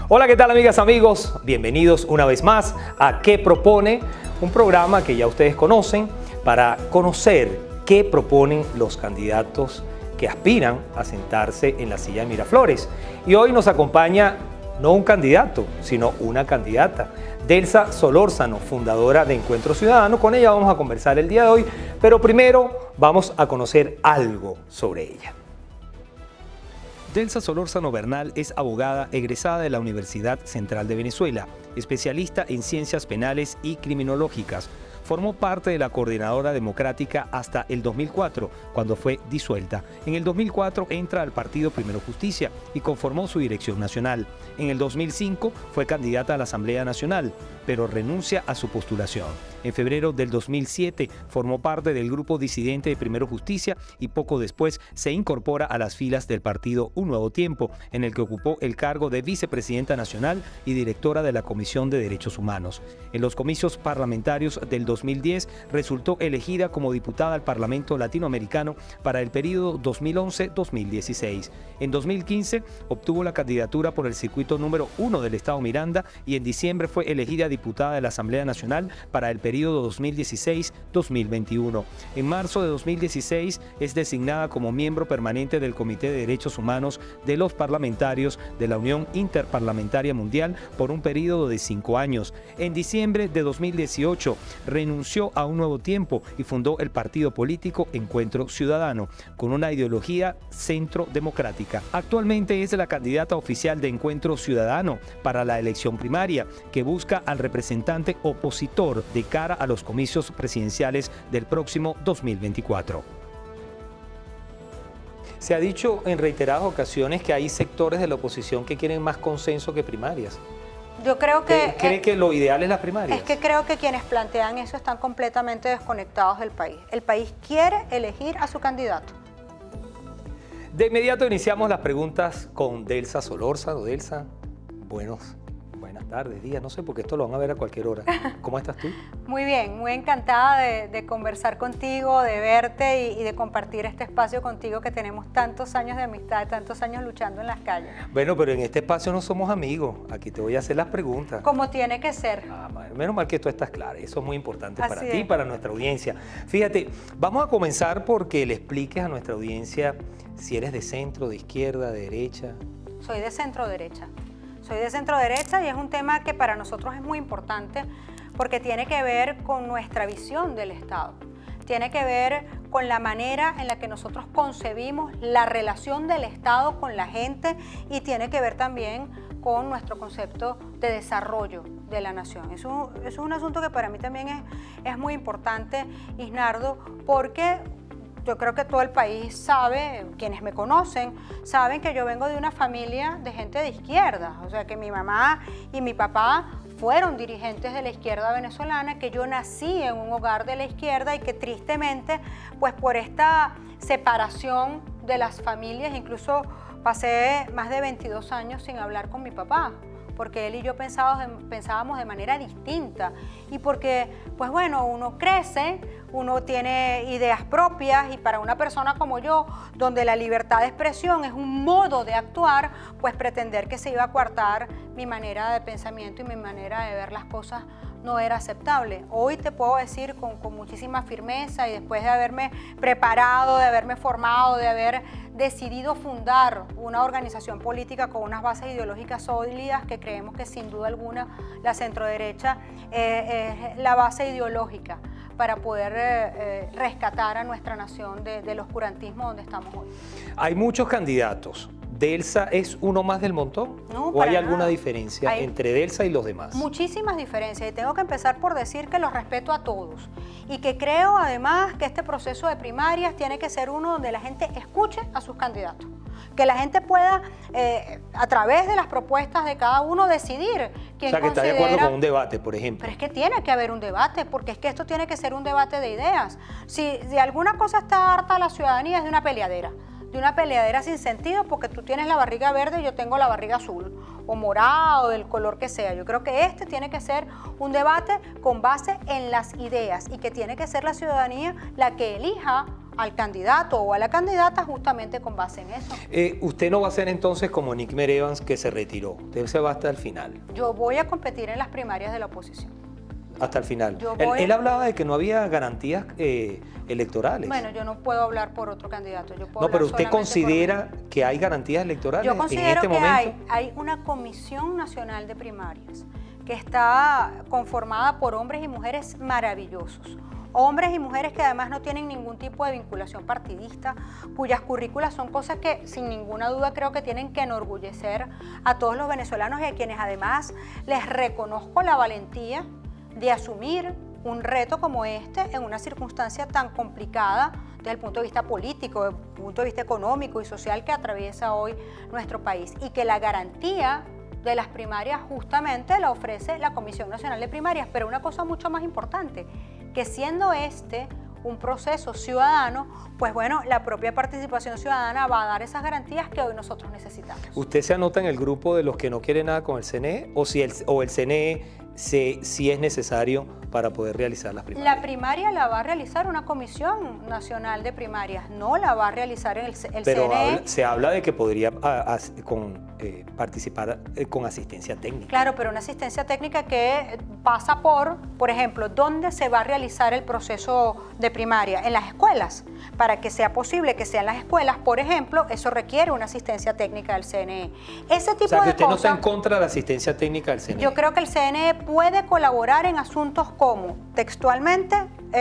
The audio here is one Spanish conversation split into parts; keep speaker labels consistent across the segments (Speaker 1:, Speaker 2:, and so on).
Speaker 1: Hola, ¿qué tal amigas, amigos? Bienvenidos una vez más a ¿Qué propone? Un programa que ya ustedes conocen para conocer qué proponen los candidatos que aspiran a sentarse en la silla de Miraflores. Y hoy nos acompaña no un candidato, sino una candidata, Delsa Solórzano, fundadora de Encuentro Ciudadano. Con ella vamos a conversar el día de hoy, pero primero vamos a conocer algo sobre ella. Delsa Solórzano Bernal es abogada egresada de la Universidad Central de Venezuela, especialista en ciencias penales y criminológicas. Formó parte de la Coordinadora Democrática hasta el 2004, cuando fue disuelta. En el 2004 entra al partido Primero Justicia y conformó su dirección nacional. En el 2005 fue candidata a la Asamblea Nacional, pero renuncia a su postulación. En febrero del 2007 formó parte del grupo disidente de Primero Justicia y poco después se incorpora a las filas del partido Un Nuevo Tiempo, en el que ocupó el cargo de vicepresidenta nacional y directora de la Comisión de Derechos Humanos. En los comicios parlamentarios del 2010 resultó elegida como diputada al Parlamento Latinoamericano para el periodo 2011-2016. En 2015 obtuvo la candidatura por el circuito número 1 del Estado Miranda y en diciembre fue elegida diputada de la Asamblea Nacional para el periodo 2016-2021. En marzo de 2016 es designada como miembro permanente del Comité de Derechos Humanos de los Parlamentarios de la Unión Interparlamentaria Mundial por un periodo de 5 años. En diciembre de 2018 renunció a Un Nuevo Tiempo y fundó el partido político Encuentro Ciudadano, con una ideología centro-democrática. Actualmente es la candidata oficial de Encuentro Ciudadano para la elección primaria, que busca al representante opositor de cara a los comicios presidenciales del próximo 2024. Se ha dicho en reiteradas ocasiones que hay sectores de la oposición que quieren más consenso que primarias.
Speaker 2: Yo creo que...
Speaker 1: ¿Cree que lo ideal es las primarias?
Speaker 2: Es que creo que quienes plantean eso están completamente desconectados del país. El país quiere elegir a su candidato.
Speaker 1: De inmediato iniciamos las preguntas con Delsa Solórzano. Delsa, buenas tardes, días, no sé, porque esto lo van a ver a cualquier hora. ¿Cómo estás tú?
Speaker 2: Muy bien, muy encantada de conversar contigo, de verte y de compartir este espacio contigo, que tenemos tantos años de amistad, tantos años luchando en las calles.
Speaker 1: Bueno, pero en este espacio no somos amigos. Aquí te voy a hacer las preguntas.
Speaker 2: Como tiene que ser.
Speaker 1: Menos mal que tú estás clara. Eso es muy importante para ti y
Speaker 2: Así es.
Speaker 1: para nuestra audiencia. Fíjate, vamos a comenzar porque le expliques a nuestra audiencia si eres de centro, de izquierda, de derecha.
Speaker 2: Soy de centro derecha. Soy de centro derecha y es un tema que para nosotros es muy importante porque tiene que ver con nuestra visión del Estado. Tiene que ver con la manera en la que nosotros concebimos la relación del Estado con la gente y tiene que ver también con nuestro concepto de desarrollo de la nación. Eso es un asunto que para mí también es muy importante, Isnardo, porque yo creo que todo el país sabe, quienes me conocen, saben que yo vengo de una familia de gente de izquierda. O sea, que mi mamá y mi papá fueron dirigentes de la izquierda venezolana, que yo nací en un hogar de la izquierda y que tristemente, pues por esta separación de las familias, incluso pasé más de 22 años sin hablar con mi papá, porque él y yo pensábamos de manera distinta y porque, pues bueno, uno crece, uno tiene ideas propias y para una persona como yo, donde la libertad de expresión es un modo de actuar, pues pretender que se iba a coartar mi manera de pensamiento y mi manera de ver las cosas no era aceptable. Hoy te puedo decir con muchísima firmeza y después de haberme preparado, de haberme formado, de haber decidido fundar una organización política con unas bases ideológicas sólidas, que creemos que sin duda alguna la centroderecha es la base ideológica para poder rescatar a nuestra nación del oscurantismo donde estamos hoy.
Speaker 1: Hay muchos candidatos. ¿Delsa es uno más del montón?
Speaker 2: No,
Speaker 1: ¿O hay
Speaker 2: para
Speaker 1: alguna
Speaker 2: nada.
Speaker 1: diferencia
Speaker 2: Hay
Speaker 1: entre Delsa y los demás?
Speaker 2: Muchísimas diferencias y tengo que empezar por decir que los respeto a todos y que creo además que este proceso de primarias tiene que ser uno donde la gente escuche a sus candidatos, que la gente pueda a través de las propuestas de cada uno decidir quién considera.
Speaker 1: O sea, que está de acuerdo con un debate, por ejemplo.
Speaker 2: Pero es que tiene que haber un debate, porque es que esto tiene que ser un debate de ideas. Si de alguna cosa está harta la ciudadanía es de una peleadera sin sentido, porque tú tienes la barriga verde y yo tengo la barriga azul o morado, del color que sea. Yo creo que este tiene que ser un debate con base en las ideas y que tiene que ser la ciudadanía la que elija al candidato o a la candidata justamente con base en eso.
Speaker 1: Usted no va a ser entonces como Nick Merevans, que se retiró. Usted se va hasta el final.
Speaker 2: Yo voy a competir en las primarias de la oposición.
Speaker 1: Hasta el final. Él hablaba de que no había garantías electorales.
Speaker 2: Bueno, yo no puedo hablar por otro candidato. Yo puedo
Speaker 1: no, pero ¿usted considera que hay garantías electorales
Speaker 2: yo considero
Speaker 1: en este momento?
Speaker 2: Hay una Comisión Nacional de Primarias que está conformada por hombres y mujeres maravillosos. Hombres y mujeres que además no tienen ningún tipo de vinculación partidista, cuyas currículas son cosas que sin ninguna duda creo que tienen que enorgullecer a todos los venezolanos y a quienes además les reconozco la valentía de asumir un reto como este en una circunstancia tan complicada desde el punto de vista político, desde el punto de vista económico y social que atraviesa hoy nuestro país, y que la garantía de las primarias justamente la ofrece la Comisión Nacional de Primarias. Pero una cosa mucho más importante, que siendo este un proceso ciudadano, pues bueno, la propia participación ciudadana va a dar esas garantías que hoy nosotros necesitamos.
Speaker 1: ¿Usted se anota en el grupo de los que no quieren nada con el CNE o si el CNE si es necesario para poder realizar las primarias?
Speaker 2: La primaria la va a realizar una Comisión Nacional de Primarias, no la va a realizar el
Speaker 1: Pero
Speaker 2: CNE.
Speaker 1: se habla de que podría participar con asistencia técnica.
Speaker 2: Claro, pero una asistencia técnica que pasa por ejemplo, ¿dónde se va a realizar el proceso de primaria? En las escuelas. Para que sea posible que sean las escuelas, por ejemplo, eso requiere una asistencia técnica del CNE. Ese tipo de cosas. O sea,
Speaker 1: que usted no está en contra de la asistencia técnica del CNE.
Speaker 2: Yo creo que el CNE puede colaborar en asuntos como, textualmente,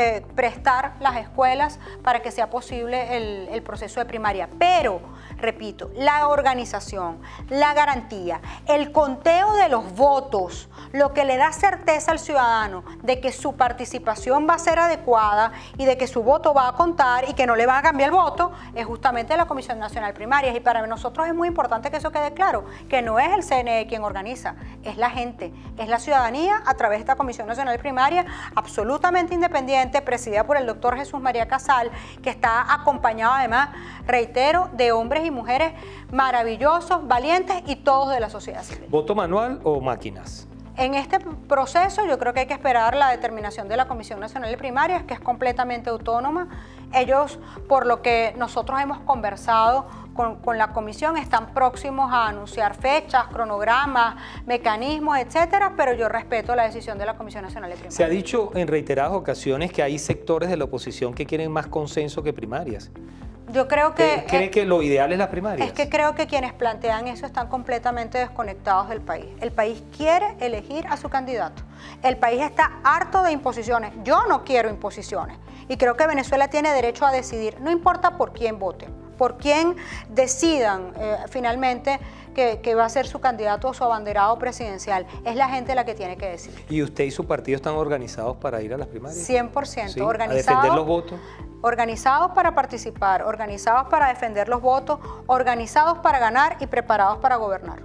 Speaker 2: prestar las escuelas para que sea posible el proceso de primaria. Pero, repito, la organización, la garantía, el conteo de los votos, lo que le da certeza al ciudadano de que su participación va a ser adecuada y de que su voto va a contar y que no le van a cambiar el voto, es justamente la Comisión Nacional de Primarias. Y para nosotros es muy importante que eso quede claro, que no es el CNE quien organiza, es la gente, es la ciudadanía a través de esta Comisión Nacional de Primarias, absolutamente independiente, presidida por el doctor Jesús María Casal, que está acompañado además, reitero, de hombres y mujeres maravillosos, valientes y todos de la sociedad civil.
Speaker 1: ¿Voto manual o máquinas?
Speaker 2: En este proceso yo creo que hay que esperar la determinación de la Comisión Nacional de Primarias, que es completamente autónoma. Ellos, por lo que nosotros hemos conversado con la comisión, están próximos a anunciar fechas, cronogramas, mecanismos, etcétera, pero yo respeto la decisión de la Comisión Nacional de Primarias.
Speaker 1: Se ha dicho en reiteradas ocasiones que hay sectores de la oposición que quieren más consenso que primarias.
Speaker 2: Yo creo que...
Speaker 1: ¿Cree que lo ideal es las primarias?
Speaker 2: Es que creo que quienes plantean eso están completamente desconectados del país. El país quiere elegir a su candidato. El país está harto de imposiciones. Yo no quiero imposiciones. Y creo que Venezuela tiene derecho a decidir, no importa por quién voten, por quién decidan finalmente que va a ser su candidato o su abanderado presidencial. Es la gente la que tiene que decidir.
Speaker 1: ¿Y usted y su partido están organizados para ir a las primarias?
Speaker 2: 100%.
Speaker 1: ¿Sí?
Speaker 2: Organizados,
Speaker 1: ¿A defender los votos?
Speaker 2: Organizados para participar, organizados para defender los votos, organizados para ganar y preparados para gobernar.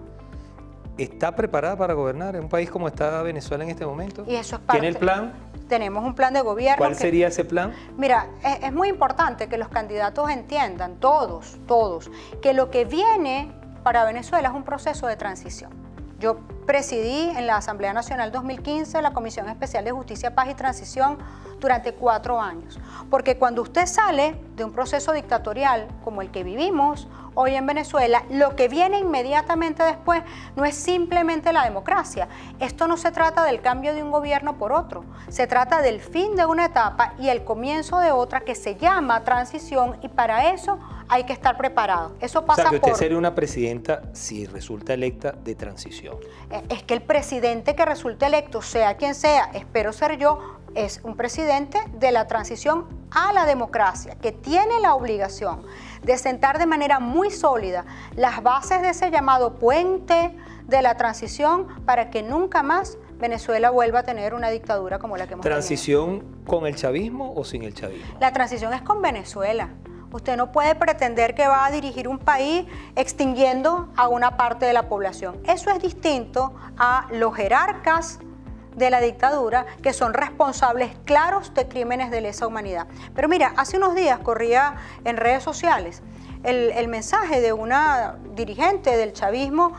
Speaker 1: ¿Está preparada para gobernar en un país como está Venezuela en este momento?
Speaker 2: Y eso es parte.
Speaker 1: ¿Tiene el plan?
Speaker 2: Tenemos un plan de gobierno.
Speaker 1: ¿Cuál sería ese plan?
Speaker 2: Mira, es muy importante que los candidatos entiendan, todos, que lo que viene para Venezuela es un proceso de transición. Yo presidí en la Asamblea Nacional 2015 la Comisión Especial de Justicia, Paz y Transición durante 4 años. Porque cuando usted sale de un proceso dictatorial como el que vivimos hoy en Venezuela, lo que viene inmediatamente después no es simplemente la democracia. Esto no se trata del cambio de un gobierno por otro. Se trata del fin de una etapa y el comienzo de otra que se llama transición, y para eso hay que estar preparado. Eso pasa por...
Speaker 1: O sea, que usted sería una presidenta, si resulta electa, de transición.
Speaker 2: Es que el presidente que resulte electo, sea quien sea, espero ser yo, es un presidente de la transición a la democracia, que tiene la obligación de sentar de manera muy sólida las bases de ese llamado puente de la transición para que nunca más Venezuela vuelva a tener una dictadura como la que hemos tenido.
Speaker 1: ¿Transición con el chavismo o sin el chavismo?
Speaker 2: La transición es con Venezuela. Usted no puede pretender que va a dirigir un país extinguiendo a una parte de la población. Eso es distinto a los jerarcas de la dictadura, que son responsables claros de crímenes de lesa humanidad. Pero mira, hace unos días corría en redes sociales el mensaje de una dirigente del chavismo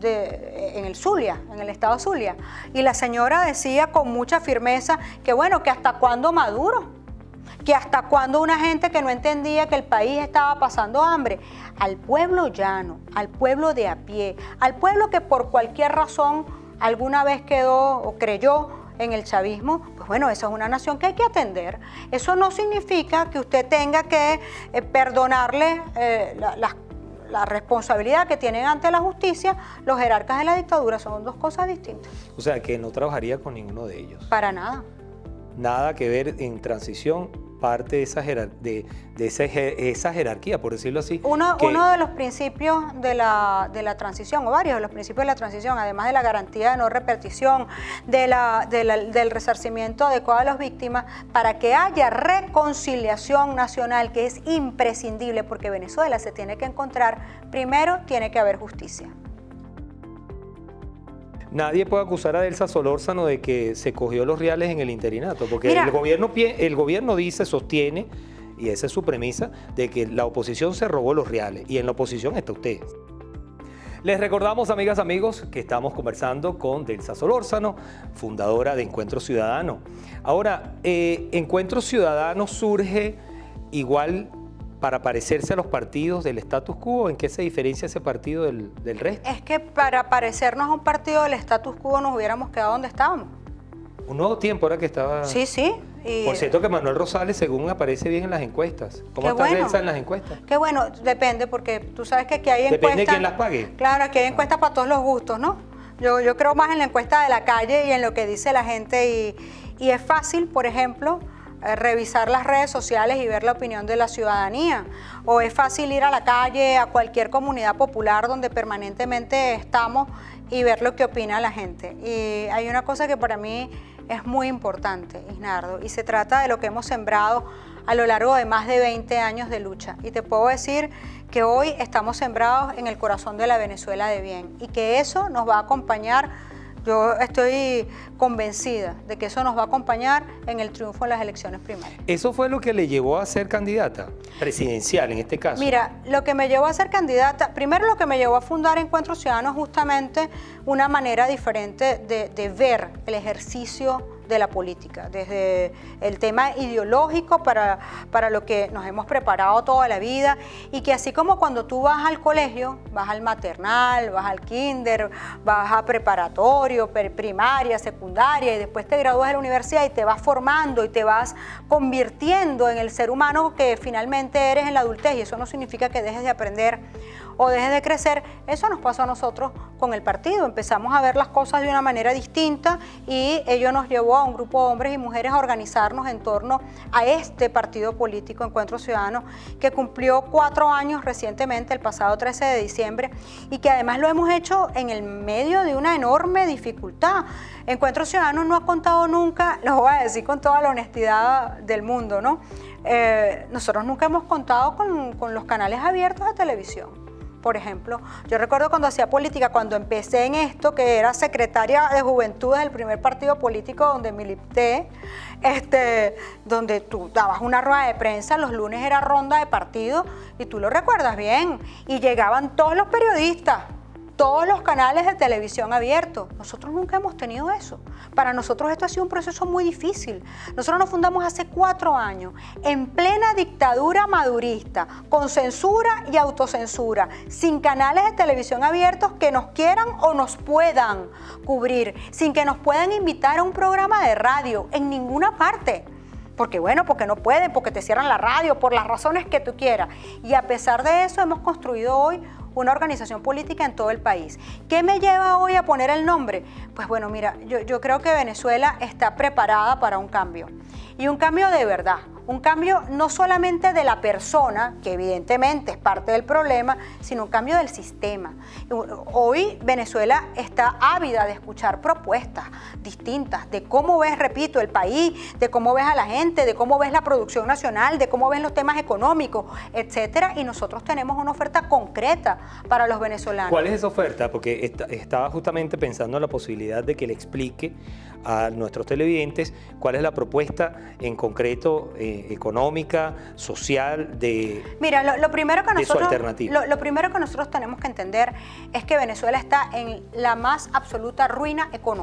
Speaker 2: en el Zulia, en el estado Zulia, y la señora decía con mucha firmeza que bueno, que hasta cuándo Maduro, que hasta cuando una gente que no entendía que el país estaba pasando hambre, al pueblo llano, al pueblo de a pie, al pueblo que por cualquier razón alguna vez quedó o creyó en el chavismo, pues bueno, esa es una nación que hay que atender. Eso no significa que usted tenga que perdonarle la responsabilidad que tienen ante la justicia los jerarcas de la dictadura. Son dos cosas distintas.
Speaker 1: O sea, que no trabajaría con ninguno de ellos.
Speaker 2: Para nada.
Speaker 1: Nada que ver en transición, parte de esa jerarquía, por decirlo así.
Speaker 2: Uno de los principios de la transición, o varios de los principios de la transición, además de la garantía de no repetición, del resarcimiento adecuado a las víctimas, para que haya reconciliación nacional, que es imprescindible, porque Venezuela se tiene que encontrar, primero tiene que haber justicia.
Speaker 1: Nadie puede acusar a Delsa Solórzano de que se cogió los reales en el interinato, porque
Speaker 2: Mira,
Speaker 1: el gobierno sostiene, y esa es su premisa, de que la oposición se robó los reales, y en la oposición está usted. Les recordamos, amigas, amigos, que estamos conversando con Delsa Solórzano, fundadora de Encuentro Ciudadano. Ahora, Encuentro Ciudadano surge igual para parecerse a los partidos del status quo. ¿En qué se diferencia ese partido del resto?
Speaker 2: Es que para parecernos a un partido del status quo nos hubiéramos quedado donde estábamos.
Speaker 1: Un nuevo tiempo ahora que estaba...
Speaker 2: Sí, sí.
Speaker 1: Por cierto que Manuel Rosales, según aparece bien en las encuestas. ¿Cómo está Delsa en las encuestas?
Speaker 2: Qué bueno, depende, porque tú sabes que aquí hay encuestas...
Speaker 1: Depende de quién las pague.
Speaker 2: Claro, aquí hay encuestas para todos los gustos, ¿no? Yo creo más en la encuesta de la calle y en lo que dice la gente. Y es fácil, por ejemplo, revisar las redes sociales y ver la opinión de la ciudadanía, o es fácil ir a la calle, a cualquier comunidad popular donde permanentemente estamos y ver lo que opina la gente. Y hay una cosa que para mí es muy importante, Isnardo, y se trata de lo que hemos sembrado a lo largo de más de 20 años de lucha. Y te puedo decir que hoy estamos sembrados en el corazón de la Venezuela de bien, y que eso nos va a acompañar. Yo estoy convencida de que eso nos va a acompañar en el triunfo en las elecciones primarias.
Speaker 1: ¿Eso fue lo que le llevó a ser candidata presidencial en este caso?
Speaker 2: Mira, lo que me llevó a ser candidata, primero lo que me llevó a fundar Encuentro Ciudadano es justamente una manera diferente de ver el ejercicio de la política, desde el tema ideológico para lo que nos hemos preparado toda la vida, y que así como cuando tú vas al colegio, vas al maternal, vas al kinder, vas a preparatorio, primaria, secundaria, y después te gradúas de la universidad y te vas formando y te vas convirtiendo en el ser humano que finalmente eres en la adultez, y eso no significa que dejes de aprender o dejes de crecer. Eso nos pasó a nosotros con el partido. Empezamos a ver las cosas de una manera distinta y ello nos llevó a un grupo de hombres y mujeres a organizarnos en torno a este partido político, Encuentro Ciudadano, que cumplió 4 años recientemente, el pasado 13 de diciembre, y que además lo hemos hecho en el medio de una enorme dificultad. Encuentro Ciudadano no ha contado nunca, lo voy a decir con toda la honestidad del mundo, ¿no? Nosotros nunca hemos contado con los canales abiertos de televisión. Por ejemplo, yo recuerdo cuando hacía política, cuando empecé en esto, que era secretaria de Juventud del primer partido político donde milité, donde tú dabas una rueda de prensa, los lunes era ronda de partido, y tú lo recuerdas bien, y llegaban todos los periodistas, todos los canales de televisión abiertos. Nosotros nunca hemos tenido eso. Para nosotros esto ha sido un proceso muy difícil. Nosotros nos fundamos hace 4 años, en plena dictadura madurista, con censura y autocensura, sin canales de televisión abiertos que nos quieran o nos puedan cubrir, sin que nos puedan invitar a un programa de radio en ninguna parte. Porque bueno, porque no pueden, porque te cierran la radio, por las razones que tú quieras. Y a pesar de eso hemos construido hoy una organización política en todo el país. ¿Qué me lleva hoy a poner el nombre? Pues bueno, mira, yo creo que Venezuela está preparada para un cambio. Y un cambio de verdad. Un cambio no solamente de la persona, que evidentemente es parte del problema, sino un cambio del sistema. Hoy Venezuela está ávida de escuchar propuestas distintas de cómo ves, repito, el país, de cómo ves a la gente, de cómo ves la producción nacional, de cómo ves los temas económicos, etcétera. Y nosotros tenemos una oferta concreta para los venezolanos.
Speaker 1: ¿Cuál es esa oferta? Porque estaba justamente pensando en la posibilidad de que le explique a nuestros televidentes cuál es la propuesta en concreto económica, social,
Speaker 2: Mira, lo primero que
Speaker 1: su alternativa.
Speaker 2: Lo primero que nosotros tenemos que entender es que Venezuela está en la más absoluta ruina económica.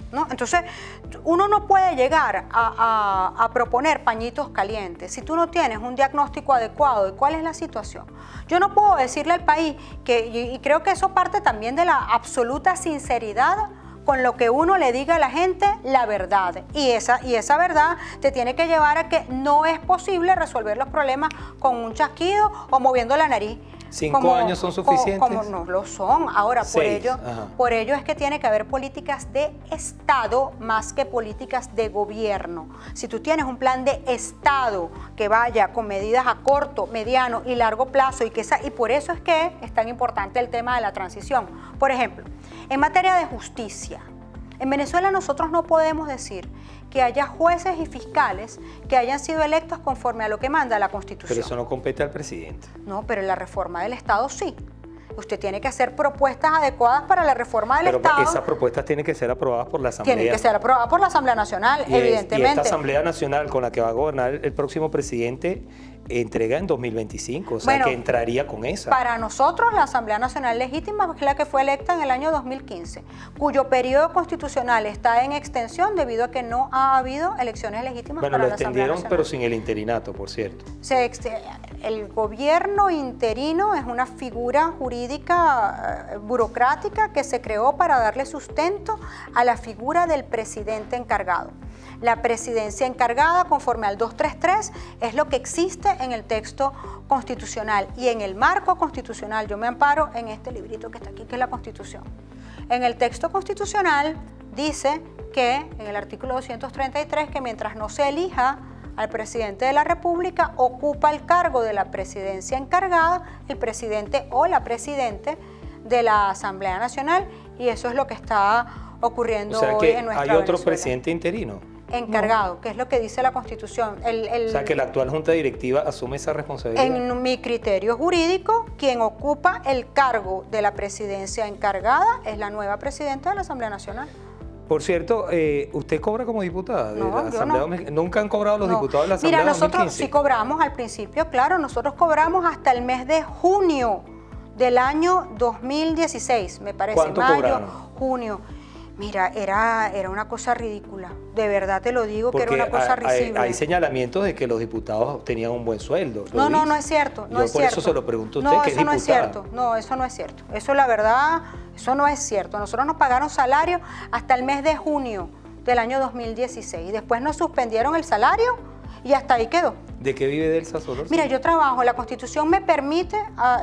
Speaker 2: ¿no? Entonces, uno no puede llegar a proponer pañitos calientes si tú no tienes un diagnóstico adecuado de cuál es la situación. Yo no puedo decirle al país y creo que eso parte también de la absoluta sinceridad con lo que uno le diga a la gente la verdad. Y esa verdad te tiene que llevar a que no es posible resolver los problemas con un chasquido o moviendo la nariz.
Speaker 1: 5 años son suficientes.
Speaker 2: Como no lo son. Ahora,
Speaker 1: 6,
Speaker 2: por ello es que tiene que haber políticas de Estado más que políticas de gobierno. Si tú tienes un plan de Estado que vaya con medidas a corto, mediano y largo plazo, y por eso es que es tan importante el tema de la transición. Por ejemplo, en materia de justicia, en Venezuela nosotros no podemos decir que haya jueces y fiscales que hayan sido electos conforme a lo que manda la Constitución.
Speaker 1: Pero eso no compete al presidente.
Speaker 2: No, pero en la reforma del Estado sí. Usted tiene que hacer propuestas adecuadas para la reforma del Estado.
Speaker 1: Pero esas propuestas tienen que ser aprobadas por la Asamblea.
Speaker 2: Tienen que ser aprobadas por la Asamblea Nacional, evidentemente.
Speaker 1: Y esta Asamblea Nacional con la que va a gobernar el próximo presidente entrega en 2025, o sea, bueno, que entraría con esa.
Speaker 2: Para nosotros la Asamblea Nacional Legítima es la que fue electa en el año 2015, cuyo periodo constitucional está en extensión debido a que no ha habido elecciones legítimas para la Asamblea Nacional. Bueno, lo extendieron,
Speaker 1: pero sin el interinato, por cierto.
Speaker 2: El gobierno interino es una figura jurídica burocrática que se creó para darle sustento a la figura del presidente encargado. La presidencia encargada, conforme al 233, es lo que existe en el texto constitucional. Y en el marco constitucional, yo me amparo en este librito que está aquí, que es la Constitución. En el texto constitucional dice que, en el artículo 233, que mientras no se elija al presidente de la República, ocupa el cargo de la presidencia encargada el presidente o la presidente de la Asamblea Nacional, y eso es lo que está ocurriendo hoy en nuestra Venezuela.
Speaker 1: ¿Hay otro presidente interino?
Speaker 2: Encargado, que es lo que dice la Constitución.
Speaker 1: O sea, que la actual Junta Directiva asume esa responsabilidad.
Speaker 2: En mi criterio jurídico, quien ocupa el cargo de la presidencia encargada es la nueva presidenta de la Asamblea Nacional.
Speaker 1: Por cierto, ¿usted cobra como diputada de la Asamblea?
Speaker 2: No.
Speaker 1: ¿Nunca han cobrado los diputados de la Asamblea?
Speaker 2: Mira, nosotros
Speaker 1: 2015?
Speaker 2: Sí cobramos al principio, claro, nosotros cobramos hasta el mes de junio del año 2016, me parece.
Speaker 1: ¿Cuánto cobraron?
Speaker 2: Junio. Mira, era una cosa ridícula, de verdad te lo digo. Porque que era una cosa risible.
Speaker 1: Hay señalamientos de que los diputados tenían un buen sueldo.
Speaker 2: No es cierto, no es cierto.
Speaker 1: Por eso se lo pregunto a usted, que es diputada.
Speaker 2: No, eso no es cierto, no, eso no es cierto. Eso la verdad, eso no es cierto. Nosotros nos pagaron salario hasta el mes de junio del año 2016. Después nos suspendieron el salario y hasta ahí quedó.
Speaker 1: ¿De qué vive Delsa Solórzano?
Speaker 2: Mira, yo trabajo, la Constitución me permite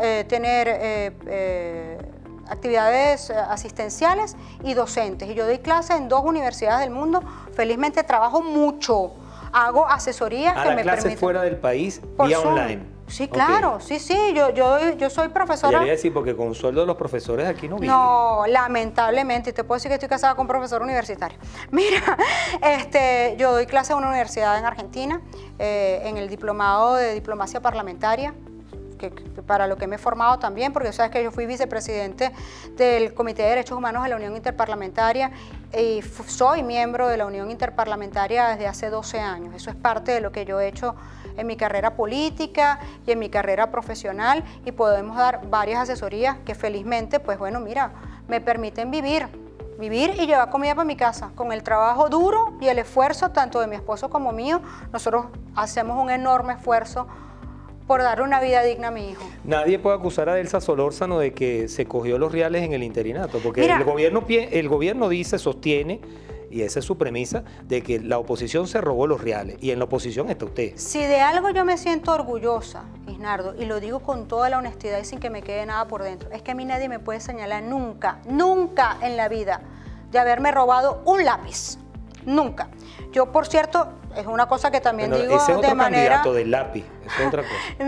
Speaker 2: tener actividades asistenciales y docentes. Y yo doy clases en 2 universidades del mundo. Felizmente trabajo mucho. Hago asesorías que me permiten.
Speaker 1: ¿Fuera del país, vía online?
Speaker 2: Sí, claro. Okay. Sí. Yo soy profesora.
Speaker 1: Ya le iba a decir, porque con sueldo de los profesores aquí no viven.
Speaker 2: No, lamentablemente. Y te puedo decir que estoy casada con un profesor universitario. Mira, yo doy clases en una universidad en Argentina, en el diplomado de diplomacia parlamentaria, para lo que me he formado también, porque sabes que yo fui vicepresidente del Comité de Derechos Humanos de la Unión Interparlamentaria y soy miembro de la Unión Interparlamentaria desde hace 12 años. Eso es parte de lo que yo he hecho en mi carrera política y en mi carrera profesional, y podemos dar varias asesorías que felizmente, pues bueno, mira, me permiten vivir y llevar comida para mi casa. Con el trabajo duro y el esfuerzo tanto de mi esposo como mío, nosotros hacemos un enorme esfuerzo por darle una vida digna a mi hijo.
Speaker 1: Nadie puede acusar a Delsa Solórzano de que se cogió los reales en el interinato, porque
Speaker 2: mira,
Speaker 1: el gobierno sostiene, y esa es su premisa, de que la oposición se robó los reales, y en la oposición está usted.
Speaker 2: Si de algo yo me siento orgullosa, Isnardo, y lo digo con toda la honestidad y sin que me quede nada por dentro, es que a mí nadie me puede señalar nunca en la vida de haberme robado un lápiz. Nunca. Yo, por cierto, es una cosa que también digo
Speaker 1: ese es otro
Speaker 2: de manera...
Speaker 1: candidato del lápiz, es otra cosa.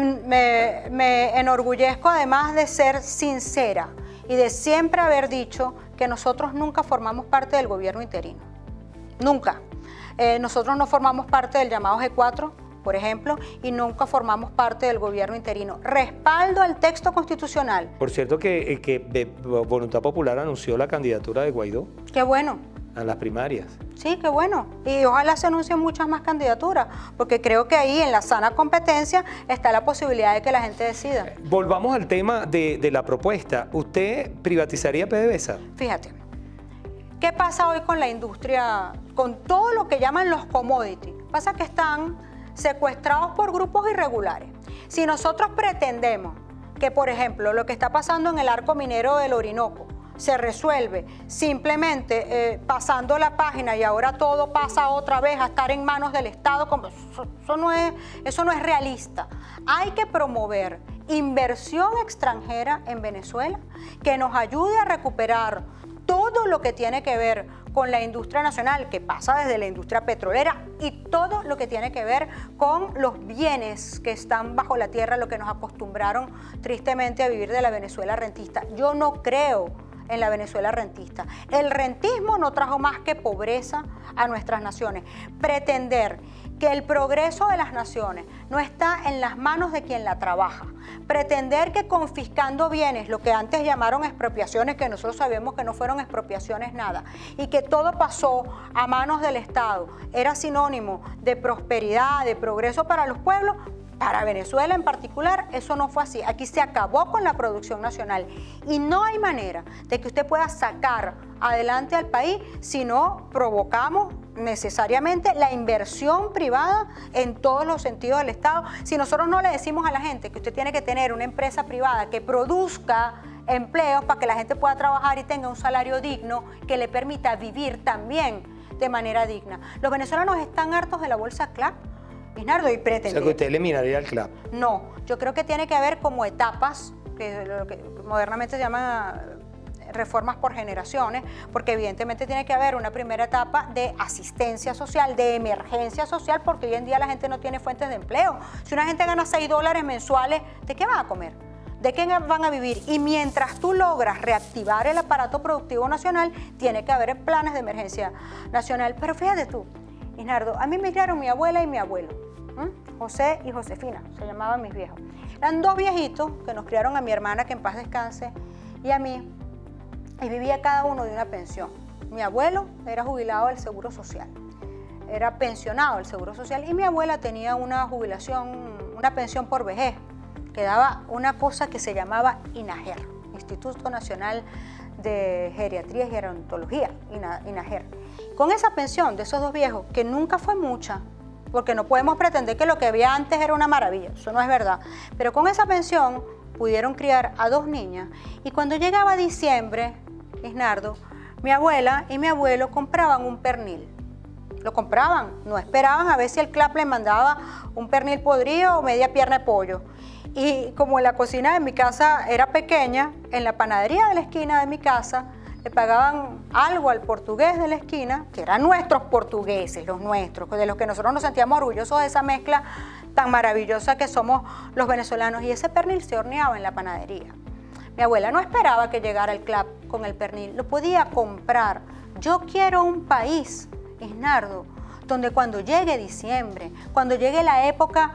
Speaker 2: Me enorgullezco además de ser sincera y de siempre haber dicho que nosotros nunca formamos parte del gobierno interino. Nunca. Nosotros no formamos parte del llamado G4, por ejemplo, y nunca formamos parte del gobierno interino. Respaldo al texto constitucional.
Speaker 1: Por cierto que Voluntad Popular anunció la candidatura de Guaidó.
Speaker 2: Qué bueno.
Speaker 1: A las primarias.
Speaker 2: Sí, qué bueno. Y ojalá se anuncien muchas más candidaturas, porque creo que ahí en la sana competencia está la posibilidad de que la gente decida.
Speaker 1: Volvamos al tema de la propuesta. ¿Usted privatizaría PDVSA?
Speaker 2: Fíjate, ¿Qué pasa hoy con la industria, con todo lo que llaman los commodities? Pasa que están secuestrados por grupos irregulares. Si nosotros pretendemos que, por ejemplo, lo que está pasando en el arco minero del Orinoco se resuelve simplemente pasando la página y ahora todo pasa otra vez a estar en manos del Estado, eso no es realista. Hay que promover inversión extranjera en Venezuela que nos ayude a recuperar todo lo que tiene que ver con la industria nacional, que pasa desde la industria petrolera, y todo lo que tiene que ver con los bienes que están bajo la tierra, lo que nos acostumbraron tristemente a vivir de la Venezuela rentista. Yo no creo en la Venezuela rentista. El rentismo no trajo más que pobreza a nuestras naciones. Pretender que el progreso de las naciones no está en las manos de quien la trabaja, pretender que confiscando bienes, lo que antes llamaron expropiaciones, que nosotros sabemos que no fueron expropiaciones nada, y que todo pasó a manos del Estado, era sinónimo de prosperidad, de progreso para los pueblos. Para Venezuela en particular, eso no fue así. Aquí se acabó con la producción nacional y no hay manera de que usted pueda sacar adelante al país si no provocamos necesariamente la inversión privada en todos los sentidos del Estado. Si nosotros no le decimos a la gente que usted tiene que tener una empresa privada que produzca empleos para que la gente pueda trabajar y tenga un salario digno que le permita vivir también de manera digna. Los venezolanos están hartos de la bolsa CLAP, Isnardo, y pretender.
Speaker 1: O sea, que usted eliminaría el CLAP.
Speaker 2: No, yo creo que tiene que haber como etapas, que lo que modernamente se llama reformas por generaciones, porque evidentemente tiene que haber una primera etapa de asistencia social, de emergencia social, porque hoy en día la gente no tiene fuentes de empleo. Si una gente gana $6 mensuales, ¿de qué van a comer? ¿De qué van a vivir? Y mientras tú logras reactivar el aparato productivo nacional, tiene que haber planes de emergencia nacional. Pero fíjate tú, Isnardo, a mí me criaron mi abuela y mi abuelo, José y Josefina, se llamaban mis viejos. Eran dos viejitos que nos criaron a mi hermana, que en paz descanse, y a mí, y vivía cada uno de una pensión. Mi abuelo era jubilado del Seguro Social, era pensionado del Seguro Social, y mi abuela tenía una jubilación, una pensión por vejez, que daba una cosa que se llamaba INAGER, Instituto Nacional de Geriatría y Gerontología, INAGER. Con esa pensión de esos dos viejos, que nunca fue mucha, porque no podemos pretender que lo que había antes era una maravilla, eso no es verdad, pero con esa pensión pudieron criar a dos niñas, y cuando llegaba diciembre, Isnardo, mi abuela y mi abuelo compraban un pernil. Lo compraban, no esperaban a ver si el CLAP les mandaba un pernil podrido o media pierna de pollo. Y como la cocina de mi casa era pequeña, en la panadería de la esquina de mi casa le pagaban algo al portugués de la esquina, que eran nuestros portugueses, los nuestros, de los que nosotros nos sentíamos orgullosos de esa mezcla tan maravillosa que somos los venezolanos, y ese pernil se horneaba en la panadería. Mi abuela no esperaba que llegara el CLAP con el pernil, lo podía comprar. Yo quiero un país, Isnardo, donde cuando llegue diciembre, cuando llegue la época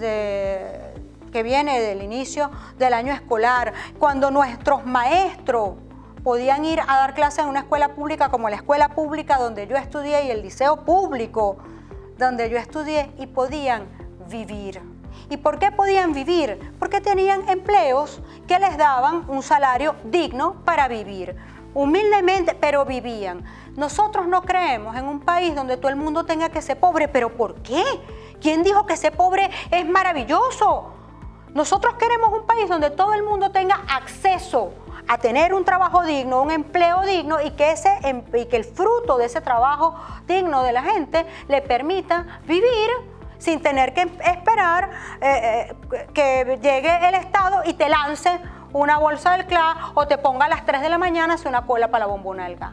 Speaker 2: que viene del inicio del año escolar, cuando nuestros maestros podían ir a dar clases en una escuela pública como la escuela pública donde yo estudié y el liceo público donde yo estudié, y podían vivir. ¿Y por qué podían vivir? Porque tenían empleos que les daban un salario digno para vivir. Humildemente, pero vivían. Nosotros no creemos en un país donde todo el mundo tenga que ser pobre. ¿Pero por qué? ¿Quién dijo que ser pobre es maravilloso? Nosotros queremos un país donde todo el mundo tenga acceso a tener un trabajo digno, un empleo digno, y que el fruto de ese trabajo digno de la gente le permita vivir sin tener que esperar que llegue el Estado y te lance una bolsa del CLAP o te ponga a las 3 de la mañana hacer una cola para la bombona del gas.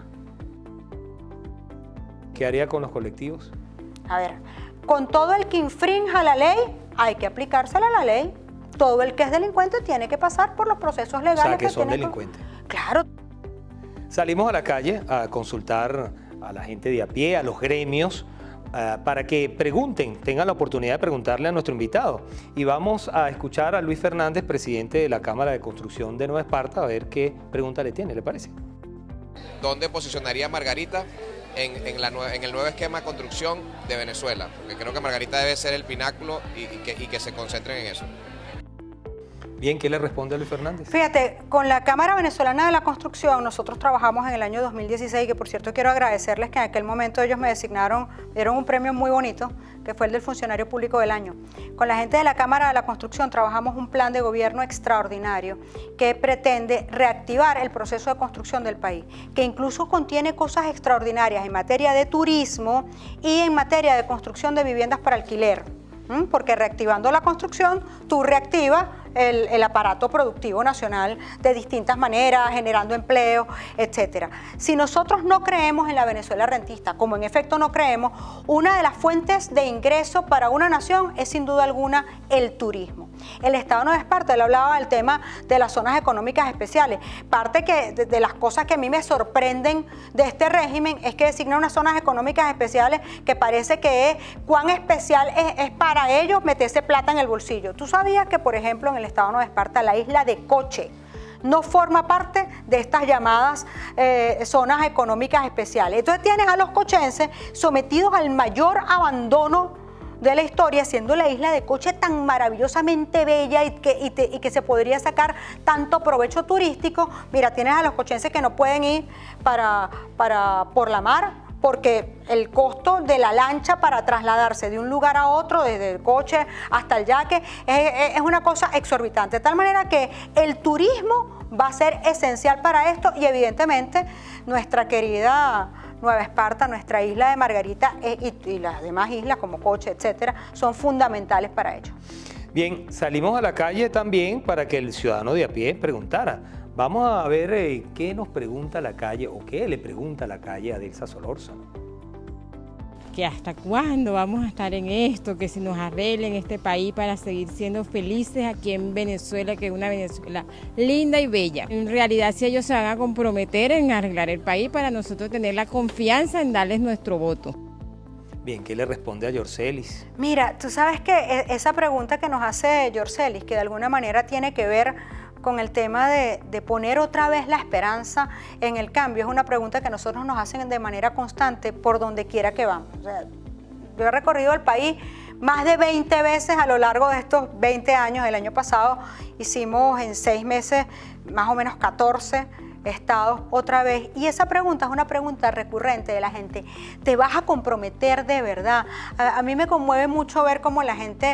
Speaker 1: ¿Qué haría con los colectivos?
Speaker 2: A ver, con todo el que infrinja la ley, hay que aplicársela a la ley. Todo el que es delincuente tiene que pasar por los procesos legales.
Speaker 1: O sea, que son delincuentes.
Speaker 2: Claro.
Speaker 1: Salimos a la calle a consultar a la gente de a pie, a los gremios, para que pregunten, tengan la oportunidad de preguntarle a nuestro invitado. Y vamos a escuchar a Luis Fernández, presidente de la Cámara de Construcción de Nueva Esparta, a ver qué pregunta le tiene, ¿le parece?
Speaker 3: ¿Dónde posicionaría Margarita en el nuevo esquema de construcción de Venezuela? Porque creo que Margarita debe ser el pináculo y que se concentren en eso.
Speaker 1: Bien, ¿qué le responde a Luis Fernández?
Speaker 2: Fíjate, con la Cámara Venezolana de la Construcción nosotros trabajamos en el año 2016, que por cierto quiero agradecerles que en aquel momento ellos me designaron, dieron un premio muy bonito, que fue el del Funcionario Público del Año. Con la gente de la Cámara de la Construcción trabajamos un plan de gobierno extraordinario que pretende reactivar el proceso de construcción del país, que incluso contiene cosas extraordinarias en materia de turismo y en materia de construcción de viviendas para alquiler, porque reactivando la construcción, tú reactivas el aparato productivo nacional de distintas maneras, generando empleo, etcétera. Si nosotros no creemos en la Venezuela rentista, como en efecto no creemos, una de las fuentes de ingreso para una nación es sin duda alguna el turismo. El Estado no es parte, él hablaba del tema de las zonas económicas especiales. Parte de las cosas que a mí me sorprenden de este régimen es que designa unas zonas económicas especiales que parece que es cuán especial es para ellos meterse plata en el bolsillo. ¿Tú sabías que, por ejemplo, en el Estado de Nueva Esparta, la isla de Coche no forma parte de estas llamadas zonas económicas especiales? Entonces tienes a los cochenses sometidos al mayor abandono de la historia, siendo la isla de Coche tan maravillosamente bella y que se podría sacar tanto provecho turístico. Mira, tienes a los cochenses que no pueden ir por la mar, porque el costo de la lancha para trasladarse de un lugar a otro, desde el Coche hasta el Yaque, es una cosa exorbitante. De tal manera que el turismo va a ser esencial para esto y evidentemente nuestra querida Nueva Esparta, nuestra isla de Margarita y las demás islas como Coche, etcétera, son fundamentales para ello.
Speaker 1: Bien, salimos a la calle también para que el ciudadano de a pie preguntara. Vamos a ver qué nos pregunta la calle o qué le pregunta la calle a Delsa Solórzano.
Speaker 4: Que hasta cuándo vamos a estar en esto, que si nos arreglen este país para seguir siendo felices aquí en Venezuela, que es una Venezuela linda y bella. En realidad, si ellos se van a comprometer en arreglar el país para nosotros tener la confianza en darles nuestro voto.
Speaker 1: Bien, ¿qué le responde a Yorcelis?
Speaker 2: Mira, tú sabes que esa pregunta que nos hace Yorcelis, que de alguna manera tiene que ver con el tema de poner otra vez la esperanza en el cambio, es una pregunta que nosotros nos hacen de manera constante por donde quiera que vamos. O sea, yo he recorrido el país más de 20 veces a lo largo de estos 20 años. El año pasado hicimos en 6 meses más o menos 14 estados otra vez, y esa pregunta es una pregunta recurrente de la gente: ¿te vas a comprometer de verdad? A mí me conmueve mucho ver cómo la gente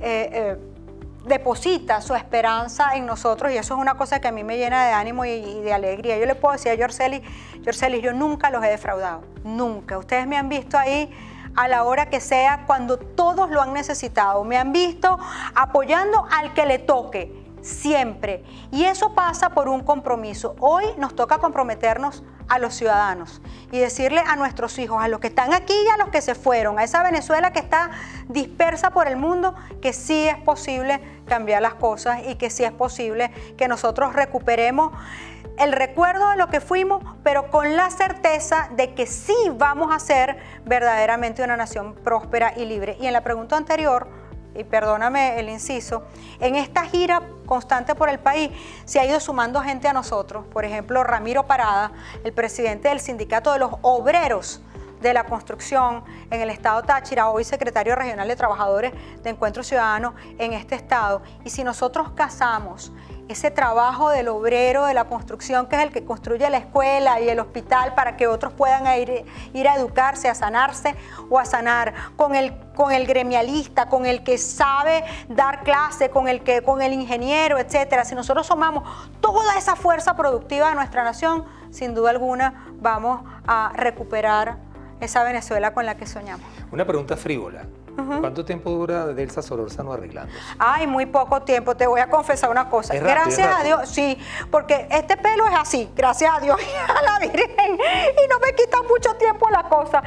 Speaker 2: deposita su esperanza en nosotros, y eso es una cosa que a mí me llena de ánimo y de alegría. Yo le puedo decir a Yorcelis, yo nunca los he defraudado, nunca. Ustedes me han visto ahí a la hora que sea, cuando todos lo han necesitado. Me han visto apoyando al que le toque, siempre. Y eso pasa por un compromiso. Hoy nos toca comprometernos a los ciudadanos y decirle a nuestros hijos, a los que están aquí y a los que se fueron, a esa Venezuela que está dispersa por el mundo, que sí es posible cambiar las cosas y que sí es posible que nosotros recuperemos el recuerdo de lo que fuimos, pero con la certeza de que sí vamos a ser verdaderamente una nación próspera y libre. Y en la pregunta anterior, y perdóname el inciso, en esta gira constante por el país se ha ido sumando gente a nosotros. Por ejemplo, Ramiro Parada, el presidente del Sindicato de los Obreros de la Construcción en el estado Táchira, hoy secretario regional de Trabajadores de Encuentro Ciudadano en este estado. Y si nosotros casamos ese trabajo del obrero de la construcción, que es el que construye la escuela y el hospital para que otros puedan ir a educarse, a sanarse o a sanar, con el gremialista, con el que sabe dar clase, con el ingeniero, etcétera. Si nosotros sumamos toda esa fuerza productiva de nuestra nación, sin duda alguna vamos a recuperar esa Venezuela con la que soñamos.
Speaker 1: Una pregunta frívola. ¿Cuánto tiempo dura Delsa Solórzano arreglándose?
Speaker 2: Ay, muy poco tiempo. Te voy a confesar una cosa. Gracias a Dios, sí, porque este pelo es así, gracias a Dios y a la Virgen, y no me quita mucho tiempo la cosa.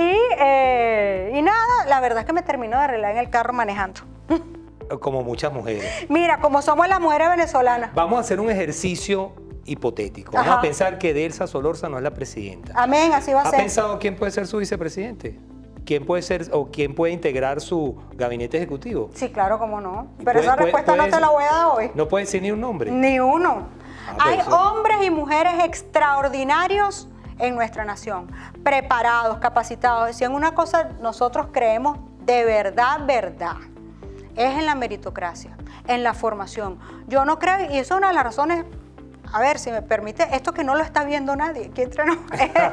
Speaker 2: Y nada, la verdad es que me termino de arreglar en el carro manejando.
Speaker 1: Como muchas mujeres.
Speaker 2: Mira, como somos las mujeres venezolanas.
Speaker 1: Vamos a hacer un ejercicio hipotético. Vamos a pensar que Delsa Solórzano es la presidenta.
Speaker 2: Amén, así va a ser.
Speaker 1: ¿Ha pensado quién puede ser su vicepresidente? ¿Quién puede ser o quién puede integrar su gabinete ejecutivo?
Speaker 2: Sí, claro, cómo no. Pero esa respuesta no te la voy a dar hoy.
Speaker 1: ¿No puede decir ni un nombre?
Speaker 2: Ni uno. Hay hombres y mujeres extraordinarios en nuestra nación, preparados, capacitados. Si en una cosa nosotros creemos de verdad, es en la meritocracia. en la formación. Yo no creo, y eso es una de las razones, a ver, si me permite, esto que no lo está viendo nadie, aquí entre nos,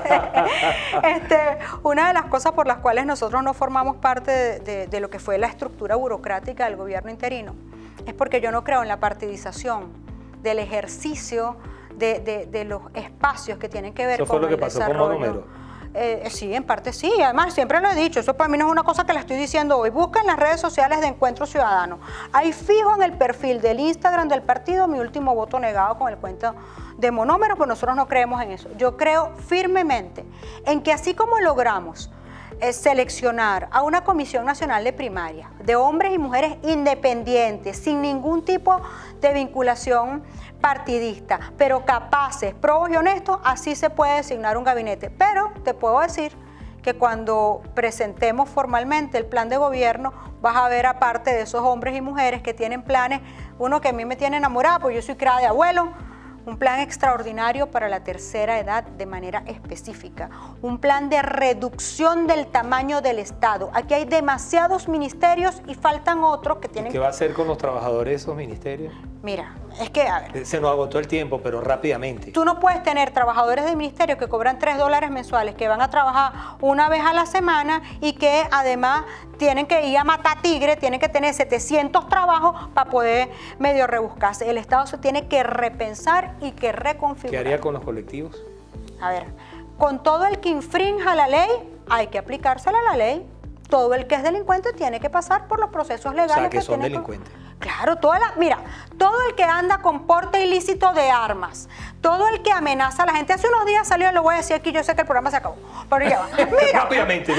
Speaker 2: una de las cosas por las cuales nosotros no formamos parte de lo que fue la estructura burocrática del gobierno interino, es porque yo no creo en la partidización del ejercicio de los espacios que tienen que ver con el desarrollo. ¿Eso fue lo que pasó con Monómero? Sí, en parte sí, además siempre lo he dicho, eso para mí no es una cosa que le estoy diciendo hoy. Busquen las redes sociales de Encuentro Ciudadano. Ahí fijo en el perfil del Instagram del partido mi último voto negado con el cuento de Monómero, pues nosotros no creemos en eso. Yo creo firmemente en que así como logramos seleccionar a una Comisión Nacional de Primaria de hombres y mujeres independientes, sin ningún tipo de vinculación partidista, pero capaces, probos y honestos, así se puede designar un gabinete. Pero te puedo decir que cuando presentemos formalmente el plan de gobierno, vas a ver aparte de esos hombres y mujeres que tienen planes, uno que a mí me tiene enamorada, pues yo soy criada de abuelo, un plan extraordinario para la tercera edad de manera específica, un plan de reducción del tamaño del Estado. Aquí hay demasiados ministerios y faltan otros que tienen...
Speaker 1: ¿Qué va a hacer con los trabajadores de esos ministerios?
Speaker 2: Mira, es que, a ver...
Speaker 1: Se nos agotó el tiempo, pero rápidamente.
Speaker 2: Tú no puedes tener trabajadores de ministerio que cobran $3 mensuales, que van a trabajar una vez a la semana y que además tienen que ir a matar tigre, tienen que tener 700 trabajos para poder medio rebuscarse. El Estado se tiene que repensar y que reconfigurar.
Speaker 1: ¿Qué haría con los colectivos?
Speaker 2: A ver, con todo el que infrinja la ley, hay que aplicársela a la ley. Todo el que es delincuente tiene que pasar por los procesos legales.
Speaker 1: O sea, que son delincuentes.
Speaker 2: Claro, mira, todo el que anda con porte ilícito de armas, todo el que amenaza a la gente. Hace unos días salió, lo voy a decir aquí, yo sé que el programa se acabó, pero ya va. Mira,
Speaker 1: rápidamente,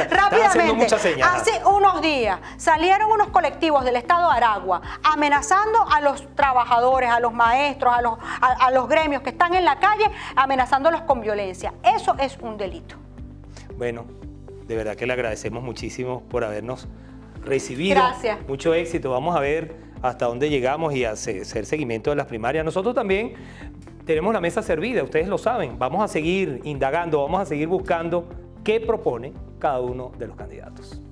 Speaker 2: hace unos días salieron unos colectivos del estado de Aragua amenazando a los trabajadores, a los maestros, a los gremios que están en la calle, amenazándolos con violencia. Eso es un delito.
Speaker 1: Bueno, de verdad que le agradecemos muchísimo por habernos recibido.
Speaker 2: Gracias.
Speaker 1: Mucho éxito. Vamos a ver hasta dónde llegamos y hacer seguimiento de las primarias. Nosotros también tenemos la mesa servida, ustedes lo saben. Vamos a seguir indagando, vamos a seguir buscando qué propone cada uno de los candidatos.